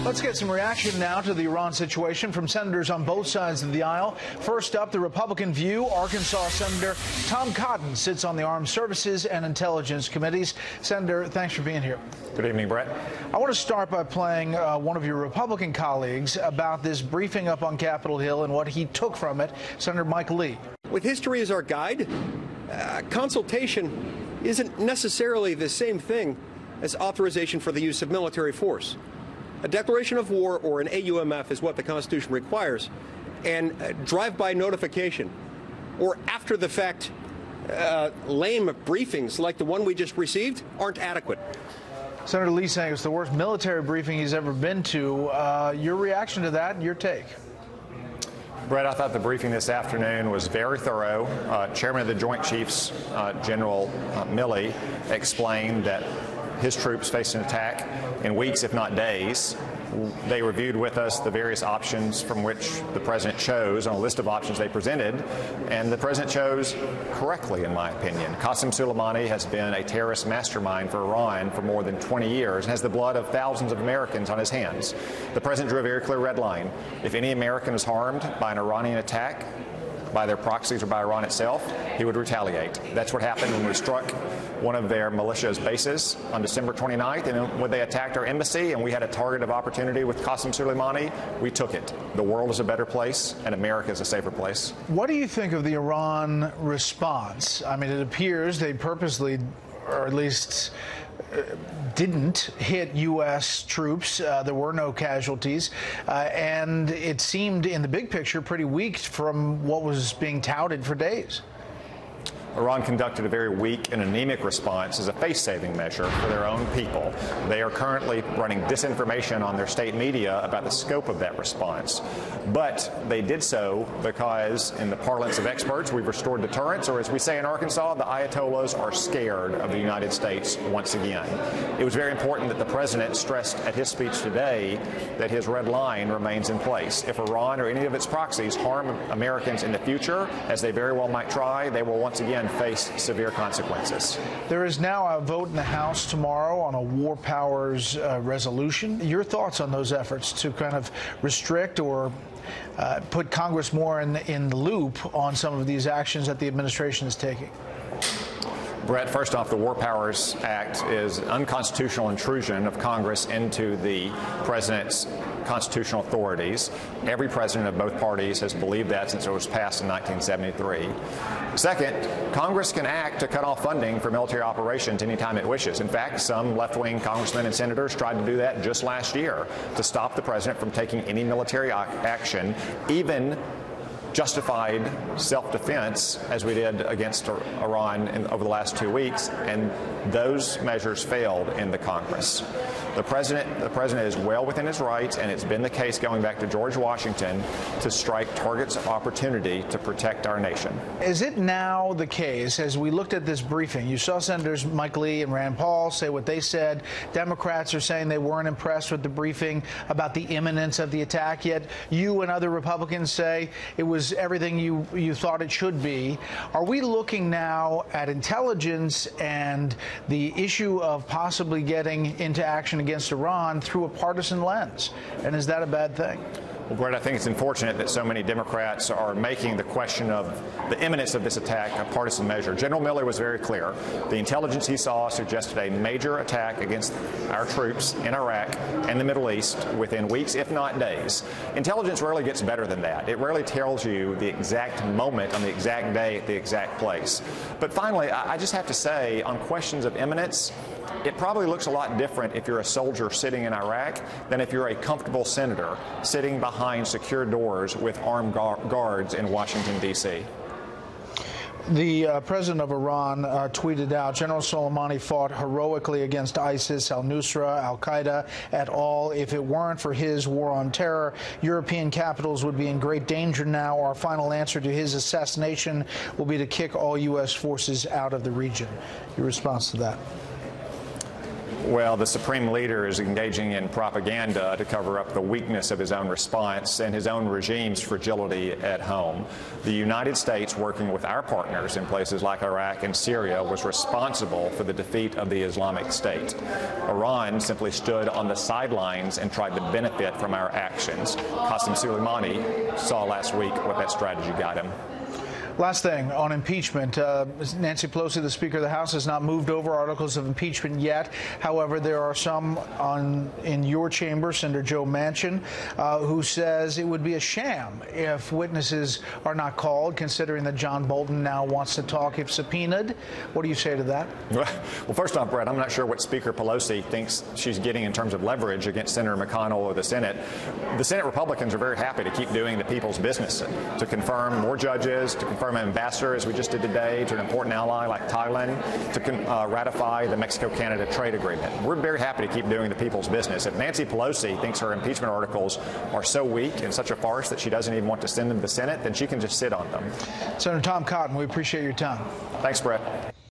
Let's get some reaction now to the Iran situation from senators on both sides of the aisle. First up, the Republican view. Arkansas Senator Tom Cotton sits on the Armed Services and Intelligence Committees. Senator, thanks for being here. Good evening, Brett. I want to start by playing one of your Republican colleagues about this briefing up on Capitol Hill and what he took from it. Senator Mike Lee. With history as our guide, consultation isn't necessarily the same thing as authorization for the use of military force. A declaration of war or an AUMF is what the Constitution requires, and drive-by notification or after-the-fact lame briefings like the one we just received aren't adequate. Senator Lee saying it's the worst military briefing he's ever been to. Your reaction to that and your take? Brett, I thought the briefing this afternoon was very thorough. Chairman of the Joint Chiefs, General Milley, explained that his troops faced an attack in weeks, if not days. They reviewed with us the various options from which the president chose on a list of options they presented, and the president chose correctly, in my opinion. Qasem Soleimani has been a terrorist mastermind for Iran for more than 20 years and has the blood of thousands of Americans on his hands. The president drew a very clear red line. If any American is harmed by an Iranian attack, by their proxies or by Iran itself, he would retaliate. That's what happened when we struck one of their militia's bases on December 29th, and when they attacked our embassy and we had a target of opportunity with Qasem Soleimani, we took it. The world is a better place, and America is a safer place. What do you think of the Iran response? I mean, it appears they purposely, or at least didn't hit U.S. troops. There were no casualties. And it seemed, in the big picture, pretty weak from what was being touted for days. Iran conducted a very weak and anemic response as a face-saving measure for their own people. They are currently running disinformation on their state media about the scope of that response. But they did so because, in the parlance of experts, we've restored deterrence, or as we say in Arkansas, the Ayatollahs are scared of the United States once again. It was very important that the president stressed at his speech today that his red line remains in place. If Iran or any of its proxies harm Americans in the future, as they very well might try, they will once again face severe consequences. There is now a vote in the House tomorrow on a war powers resolution. Your thoughts on those efforts to kind of restrict or put Congress more in the loop on some of these actions that the administration is taking? Brett, first off, the War Powers Act is an unconstitutional intrusion of Congress into the president's constitutional authorities. Every president of both parties has believed that since it was passed in 1973. Second, Congress can act to cut off funding for military operations anytime it wishes. In fact, some left-wing congressmen and senators tried to do that just last year to stop the president from taking any military action, even justified self-defense, as we did against Iran over the last 2 weeks, and those measures failed in the Congress. The president is well within his rights, and it's been the case going back to George Washington, to strike targets of opportunity to protect our nation. Is it now the case, as we looked at this briefing, you saw Senators Mike Lee and Rand Paul say what they said. Democrats are saying they weren't impressed with the briefing about the imminence of the attack, yet you and other Republicans say it was everything you thought it should be. Are we looking now at intelligence and the issue of possibly getting into action against Iran through a partisan lens? And is that a bad thing? Well, Brett, I think it's unfortunate that so many Democrats are making the question of the imminence of this attack a partisan measure. General Milley was very clear. The intelligence he saw suggested a major attack against our troops in Iraq and the Middle East within weeks, if not days. Intelligence rarely gets better than that. It rarely tells you the exact moment on the exact day at the exact place. But finally, I just have to say, on questions of imminence, it probably looks a lot different if you're a soldier sitting in Iraq than if you're a comfortable senator sitting behind secure doors with armed guards in Washington, D.C. The president of Iran tweeted out, General Soleimani fought heroically against ISIS, al-Nusra, al-Qaeda, et al. If it weren't for his war on terror, European capitals would be in great danger now. Our final answer to his assassination will be to kick all U.S. forces out of the region. Your response to that? Well, the Supreme Leader is engaging in propaganda to cover up the weakness of his own response and his own regime's fragility at home. The United States, working with our partners in places like Iraq and Syria, was responsible for the defeat of the Islamic State. Iran simply stood on the sidelines and tried to benefit from our actions. Qasem Soleimani saw last week what that strategy got him. Last thing on impeachment. Nancy Pelosi, the Speaker of the House, has not moved over articles of impeachment yet. However, there are some in your chamber, Senator Joe Manchin, who says it would be a sham if witnesses are not called, considering that John Bolton now wants to talk if subpoenaed. What do you say to that? Well, first off, Brett, I'm not sure what Speaker Pelosi thinks she's getting in terms of leverage against Senator McConnell or the Senate. The Senate Republicans are very happy to keep doing the people's business, to confirm more judges, to confirm an ambassador, as we just did today, to an important ally like Thailand, to ratify the Mexico-Canada trade agreement. We're very happy to keep doing the people's business. If Nancy Pelosi thinks her impeachment articles are so weak and such a farce that she doesn't even want to send them to the Senate, then she can just sit on them. Senator Tom Cotton, we appreciate your time. Thanks, Brett.